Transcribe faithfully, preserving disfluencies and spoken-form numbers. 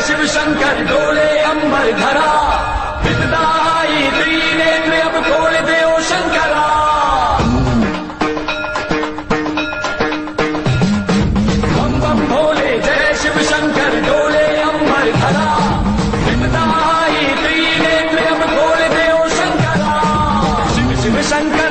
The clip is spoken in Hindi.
शिव शंकर डोले अंबर धरा, विद्याई त्रिनेत्र अब खोल दे ओ शंकरा। बम बम भोले जय शिव शंकर डोले अंबर धरा, विद्याई त्रिनेत्र अब खोल दे ओ शंकरा। शिव शिव शंकर